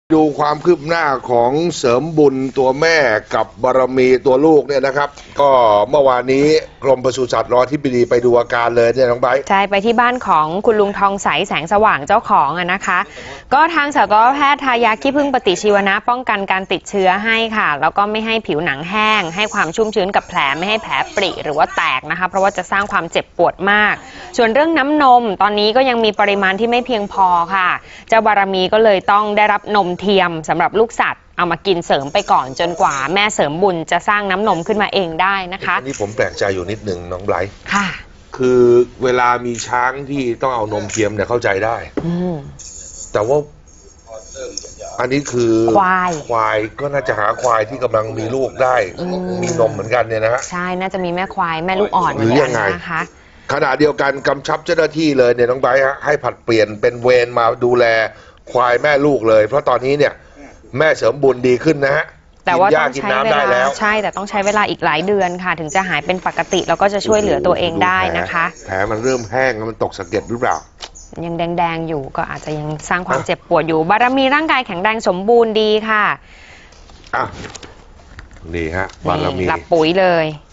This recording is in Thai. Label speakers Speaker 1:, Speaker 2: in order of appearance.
Speaker 1: ดูความคืบหน้าของเสริมบุญตัวแม่กับบารมีตัวลูกเนี่ยนะครับก็เมื่อวานนี้กรมปศุสัตว์รอธิบดีไปดูอาการเลยเนี่ยน้องไบร์ท
Speaker 2: ใช่ไปที่บ้านของคุณลุงทองใสแสงสว่างเจ้าของนะคะก็ทางสัตวแพทย์ทายาขี้ผึ้งปฏิชีวนะป้องกันการติดเชื้อให้ค่ะแล้วก็ไม่ให้ผิวหนังแห้งให้ความชุ่มชื้นกับแผลไม่ให้แผลปริหรือว่าแตกนะคะเพราะว่าจะสร้างความเจ็บปวดมากส่วนเรื่องน้ำนมตอนนี้ก็ยังมีปริมาณที่ไม่เพียงพอค่ะเจ้าบารมีก็เลยต้องได้รับนมเทียมสำหรับลูกสัตว์เอามากินเสริมไปก่อนจนกว่าแม่เสริมบุญจะสร้างน้ำนมขึ้นมาเองได้นะคะ
Speaker 1: นี่ผมแปลกใจอยู่นิดหนึ่งน้องไบร์ท
Speaker 2: ค่ะ
Speaker 1: คือเวลามีช้างที่ต้องเอานมเทียมเนี่ยเข้าใจได้แต่ว่าอันนี้คือควายก็น่าจะหาควายที่กำลังมีลูกได้มีนมเหมือนกันเนี่ยนะฮะ
Speaker 2: ใช่น่าจะมีแม่ควายแม่ลูกอ่อน
Speaker 1: หรือยังไง
Speaker 2: นะคะ
Speaker 1: ขณะเดียวกันกำชับเจ้าหน้าที่เลยเนี่ยน้องไบร์ทให้ผัดเปลี่ยนเป็นเวรมาดูแลควายแม่ลูกเลยเพราะตอนนี้เนี่ยแม่เสริมบุญดีขึ้นนะฮะ
Speaker 2: แต่ว่าต้องใช้เวลาใช่แต่ต้องใช้เวลาอีกหลายเดือนค่ะถึงจะหายเป็นปกติแล้วก็จะช่วยเหลือตัวเองได้นะคะ
Speaker 1: แผลมันเริ่มแห้งมันตกสะเก็ดหรือเปล่า
Speaker 2: ยังแดงๆอยู่ก็อาจจะยังสร้างความเจ็บปวดอยู่บารมีร่างกายแข็งแรงสมบูรณ์ดีค่ะ
Speaker 1: นี่ฮะบารมี
Speaker 2: หลับปุ๋ยเลย